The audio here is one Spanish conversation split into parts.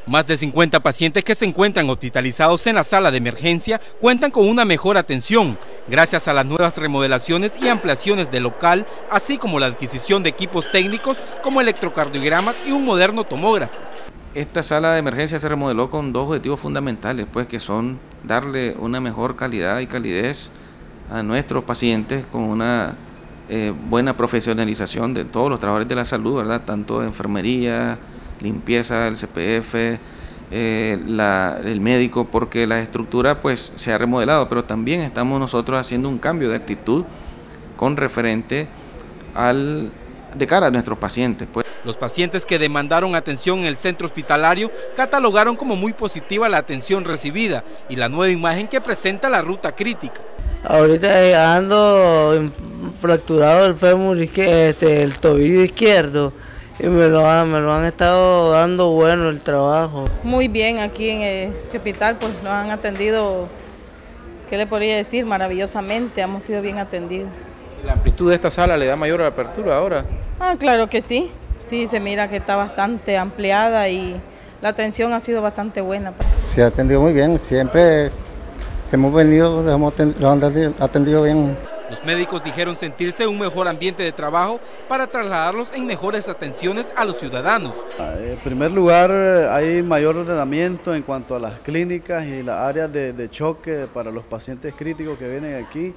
Más de 50 pacientes que se encuentran hospitalizados en la sala de emergencia cuentan con una mejor atención, gracias a las nuevas remodelaciones y ampliaciones del local, así como la adquisición de equipos técnicos como electrocardiogramas y un moderno tomógrafo. Esta sala de emergencia se remodeló con dos objetivos fundamentales, pues que son darle una mejor calidad y calidez a nuestros pacientes con una buena profesionalización de todos los trabajadores de la salud, ¿verdad? Tanto de enfermería, limpieza, el CPF, el médico, porque la estructura pues se ha remodelado, pero también estamos nosotros haciendo un cambio de actitud con referente de cara a nuestros pacientes, pues. Los pacientes que demandaron atención en el centro hospitalario catalogaron como muy positiva la atención recibida y la nueva imagen que presenta la ruta crítica. Ahorita ando fracturado el fémur, el tobillo izquierdo, y me lo han estado dando bueno el trabajo. Muy bien, aquí en este hospital pues nos han atendido, ¿qué le podría decir? Maravillosamente, hemos sido bien atendidos. ¿La amplitud de esta sala le da mayor apertura ahora? Claro que sí. Sí, se mira que está bastante ampliada y la atención ha sido bastante buena. Se ha atendido muy bien, siempre hemos venido, lo han atendido bien. Los médicos dijeron sentirse un mejor ambiente de trabajo para trasladarlos en mejores atenciones a los ciudadanos. En primer lugar, hay mayor ordenamiento en cuanto a las clínicas y las áreas de choque para los pacientes críticos que vienen aquí.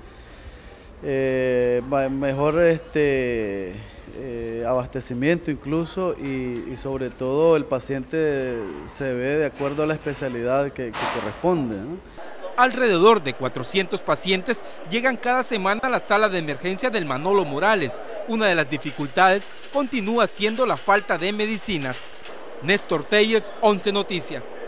Mejor abastecimiento incluso y sobre todo el paciente se ve de acuerdo a la especialidad que corresponde, ¿no? Alrededor de 400 pacientes llegan cada semana a la sala de emergencia del Manolo Morales. Una de las dificultades continúa siendo la falta de medicinas. Néstor Telles, 11 Noticias.